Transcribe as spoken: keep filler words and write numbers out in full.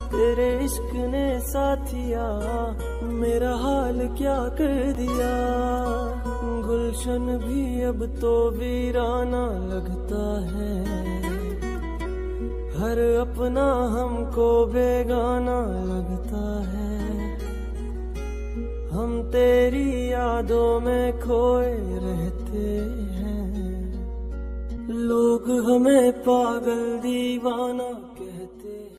तेरे इश्क ने साथिया मेरा हाल क्या कर दिया। गुलशन भी अब तो वीराना लगता है, हर अपना हमको बेगाना लगता है। हम तेरी यादों में खोए रहते हैं, लोग हमें पागल दीवाना कहते हैं।